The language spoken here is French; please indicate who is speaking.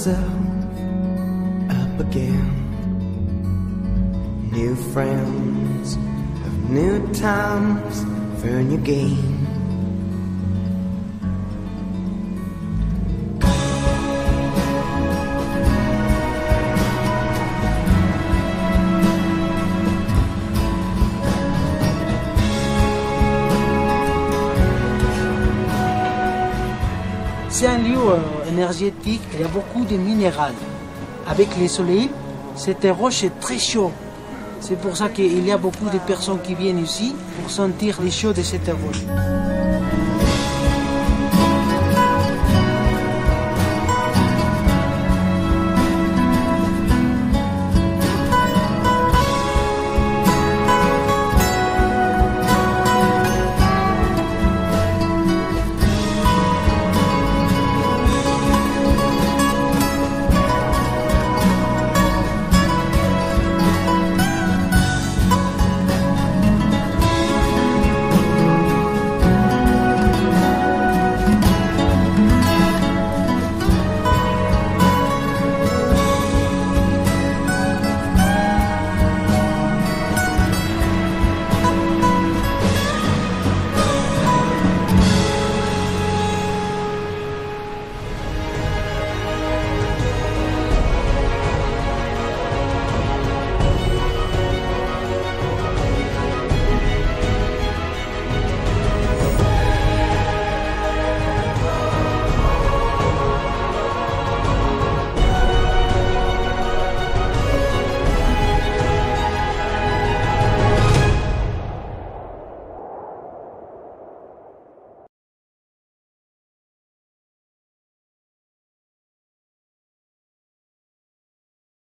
Speaker 1: myself up again. New friends of new times for a new game.
Speaker 2: C'est un lieu énergétique, il y a beaucoup de minéraux. Avec le soleil, cette roche est très chaude. C'est pour ça qu'il y a beaucoup de personnes qui viennent ici pour sentir les chaud de cette roche.